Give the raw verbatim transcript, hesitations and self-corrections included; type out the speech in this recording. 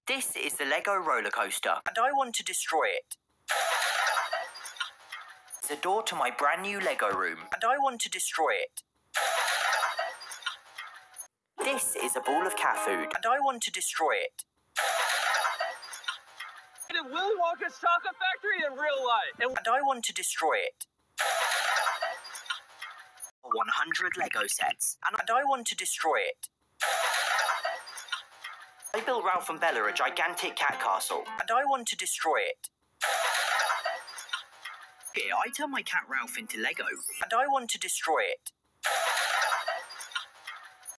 This is the Lego roller coaster, and I want to destroy it. It's a door to my brand new Lego room, and I want to destroy it. This is a ball of cat food, and I want to destroy it. In Willy Wonka's chocolate factory in real life. And, and I want to destroy it. one hundred Lego sets, and, and I want to destroy it. I built Ralph and Bella a gigantic cat castle, and I want to destroy it. Here, I turn my cat Ralph into Lego, and I want to destroy it.